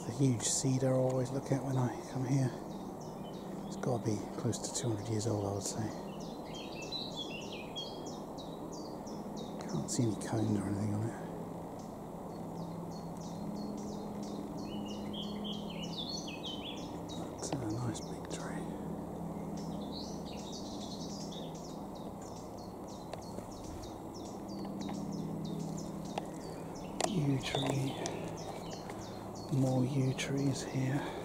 The huge cedar I always look at when I come here. It's got to be close to 200 years old, I would say. Can't see any cones or anything on it. That's a nice big tree. Yew tree. More yew trees here.